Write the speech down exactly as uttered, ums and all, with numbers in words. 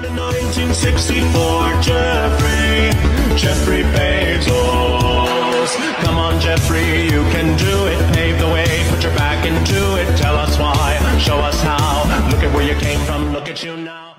Born in nineteen sixty-four, Jeffrey, Jeffrey Bezos. Come on, Jeffrey, you can do it. Pave the way, put your back into it. Tell us why, show us how. Look at where you came from, look at you now.